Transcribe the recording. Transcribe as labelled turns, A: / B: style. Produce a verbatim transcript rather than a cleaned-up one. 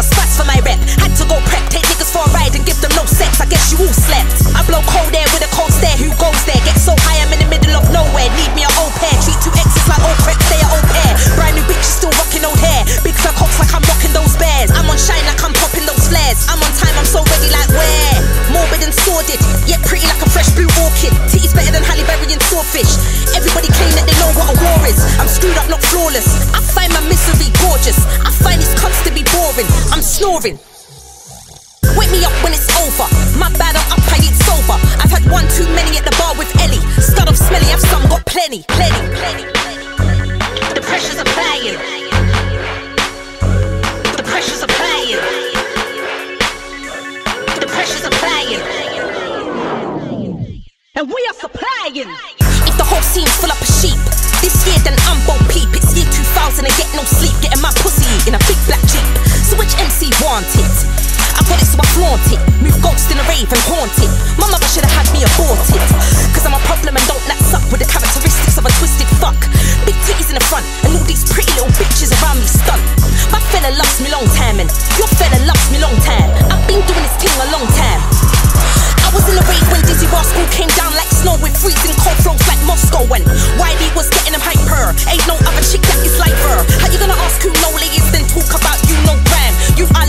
A: I spice for my rep. Had to go prep, take niggas for a ride and give them no sex. I guess you all slept. I blow cold air with a cold stare. Who goes there? Get so high I'm in the middle of nowhere. Need me a old pair. Treat two exes like old prep, stay a old pair. Brand new bitch still rocking old hair. Big fur cocks like I'm rocking those bears. I'm on shine like I'm popping those flares. I'm on time, I'm so ready like where? Morbid and sordid, yet pretty like a fresh blue orchid. Titties better than Halle Berry and swordfish. Everybody claim that they know what a war is. I'm screwed up, not flawless. I find my misery gorgeous. I find it's constantly boring. I'm snoring. Wake me up when it's over. My bad, I'm up, I eat sober. I've had one too many at the bar with Ellie. Stud of smelly, I've some got plenty, plenty, plenty. The pressures are playing. The pressures are playing. The pressures are playing. And we are supplying. If the whole scene's full up of sheep, this year then I'm Bo Peep. It's year two thousand and get no sleep. Getting my pussy in a big black Jeep. So which M C want it? I got it so I flaunt it. Move ghost in a rave and haunt it. My mother should have had me aborted. Cause I'm a problem and don't let's up with the characteristics of a twisted fuck. Big titties in the front and all these pretty little bitches around me stunt. My fella loves me long time and your fella loves me long time. I've been doing this thing a long time. I was in the rave when Dizzy Rascal came down like snow with freezing cold flows like Moscow. And Wiley was getting them hyper. Ain't no other chick that is like her. How you gonna ask who NoLay is then talk about you no gram? You